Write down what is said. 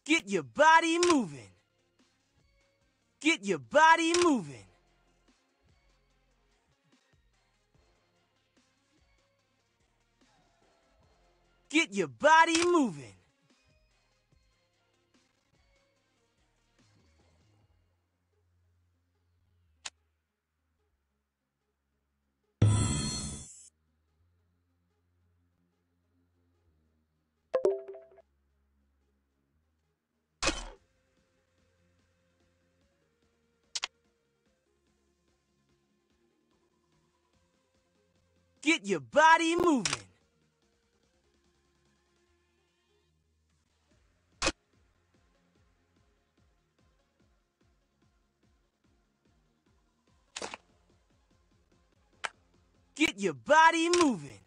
Get your body moving. Get your body moving. Get your body moving. Get your body moving. Get your body moving.